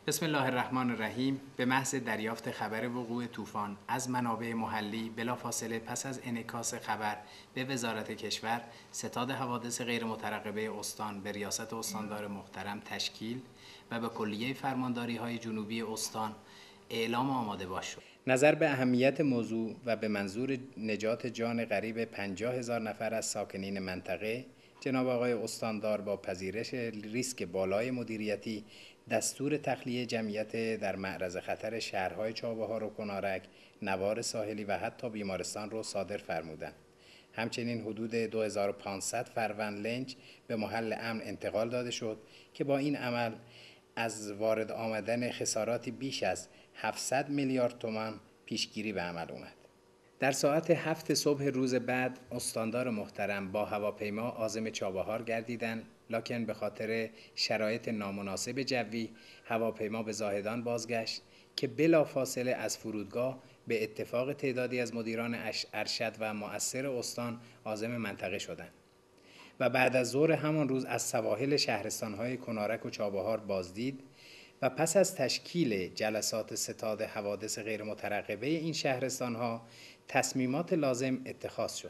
بسم الله الرحمن الرحیم. به محض دریافت خبر وقوع طوفان از منابع محلی بلافاصله پس از انعکاس خبر به وزارت کشور، ستاد حوادث غیرمترقبه استان به ریاست استاندار محترم تشکیل و به کلیه فرمانداری‌های جنوبی استان اعلام آماده باش شد. نظر به اهمیت موضوع و به منظور نجات جان قریب 50,000 نفر از ساکنین منطقه، جناب آقای استاندار با پذیرش ریسک بالای مدیریتی دستور تخلیه جمعیت در معرض خطر شهرهای چابهار و کنارک، نوار ساحلی و حتی بیمارستان را صادر فرمودند. همچنین حدود 2500 فروند لنج به محل امن انتقال داده شد که با این عمل از وارد آمدن خساراتی بیش از 700 میلیارد تومان پیشگیری به عمل آمد. در ساعت 7 صبح روز بعد استاندار محترم با هواپیما عازم چابهار گردیدند، لکن به خاطر شرایط نامناسب جوی هواپیما به زاهدان بازگشت که بلافاصله از فرودگاه به اتفاق تعدادی از مدیران ارشد و مؤثر استان عازم منطقه شدند و بعد از ظهر همان روز از سواحل شهرستان‌های کنارک و چابهار بازدید و پس از تشکیل جلسات ستاد حوادث غیرمترقبه این شهرستان‌ها تصمیمات لازم اتخاذ شد.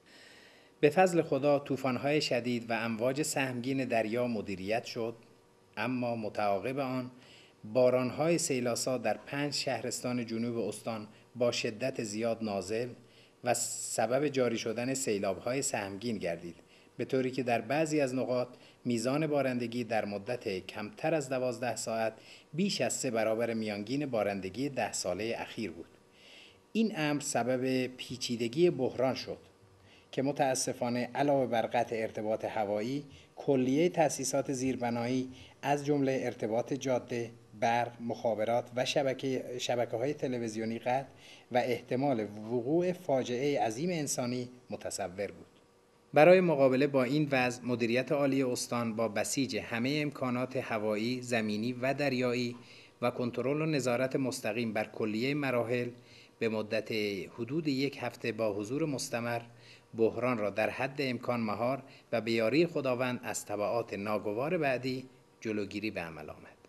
به فضل خدا طوفان‌های شدید و امواج سهمگین دریا مدیریت شد، اما متعاقب آن باران‌های سیلاسا در 5 شهرستان جنوب استان با شدت زیاد نازل و سبب جاری شدن سیلاب‌های سهمگین گردید، به طوری که در بعضی از نقاط میزان بارندگی در مدت کمتر از 12 ساعت بیش از 3 برابر میانگین بارندگی 10 ساله اخیر بود. این امر سبب پیچیدگی بحران شد که متاسفانه علاوه بر قطع ارتباط هوایی، کلیه تأسیسات زیربنایی از جمله ارتباط جاده، برق، مخابرات و شبکه‌های تلویزیونی قطع و احتمال وقوع فاجعه عظیم انسانی متصور بود. برای مقابله با این وضع، مدیریت عالی استان با بسیج همه امکانات هوایی، زمینی و دریایی و کنترل و نظارت مستقیم بر کلیه مراحل به مدت حدود 1 هفته با حضور مستمر بحران را در حد امکان مهار و به یاری خداوند از تبعات ناگوار بعدی جلوگیری به عمل آمد.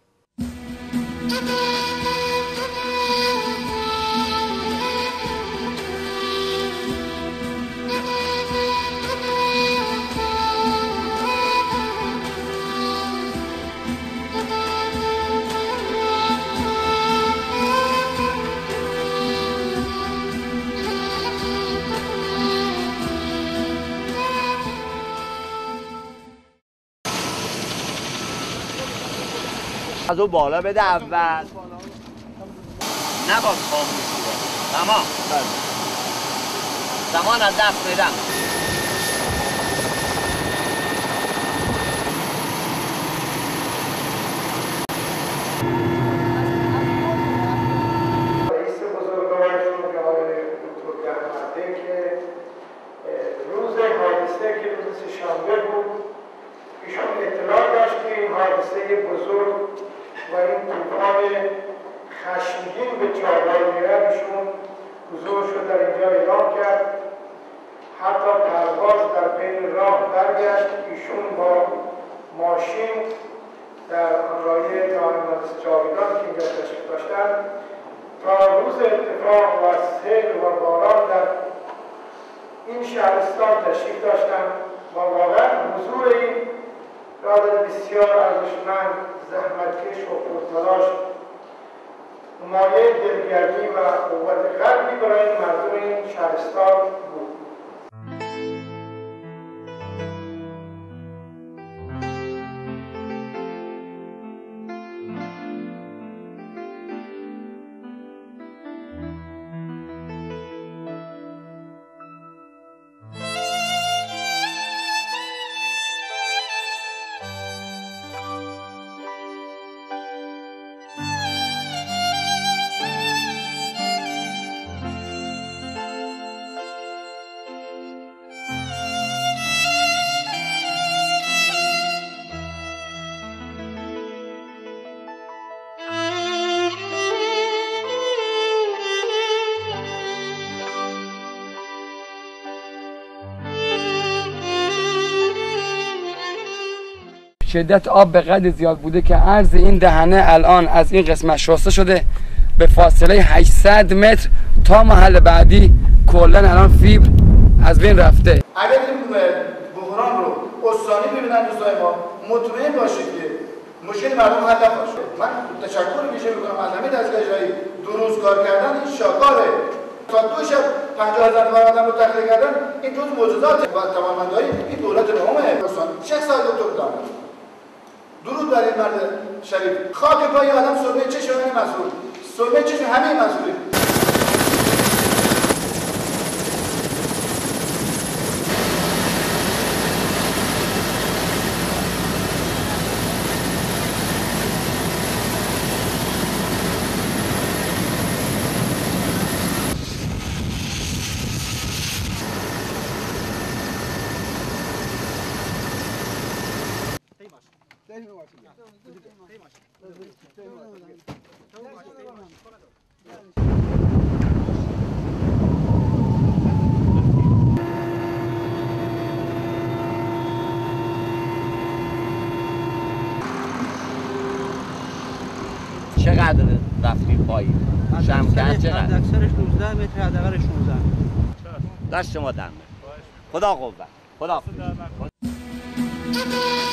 از اون بالا بده اول نباید خاموش بوده تمام زمان از دست بدم رئیس بزرگوارشون که آقای دکتر گهمرده که روز حادثه که روز سه‌شنبه بود ایشون اطلاع داشت که این حادثه بزرگ و این طوفان خشمگین به چابهار میرد، ایشون حضورش رو در اینجا اعلام کرد. حتی پرواز در بین راه برگشت، ایشون با ماشین در همراهی مهندس جاویدان که اینجا تشریف داشتن تا روز اتفاق و سیل و باران در این شهرستان تشریف داشتن و واقعا حضور این رادر بسیار ارزشمند، زحمتکش و پرتلاش مایه دلگرمی و قوت قلبی برای مردم این شهرستان بود. شدت آب به قدر زیاد بوده که عرض این دهنه الان از این قسمت شسته شده به فاصله 800 متر تا محل بعدی کلا الان فیبر از بین رفته. اگر این بحران رو استانی ببینن دوستای ما مطمئن باشید که مشکل مردم حل نخواهد. من تشکر ویژه میکنم از همه دستگاه اجرایی 2 روز کار کردن این شاکاره. تا 2 شب 50,000 آدم رو تخلیه کردن این جز معجزات و توانمندی این دولت نهم استان. 6 سال دکتر دارم. درود بر این مرد شریف. خاک پای آدم سرمه چشم همین مسئول. سرمه چشم همین مسئولی. چقدر رفتیم پایین؟ شمکت چقدر؟ اکثرش 19 متر، حداقلش 16. دست شما دم. خدا قوت. خدا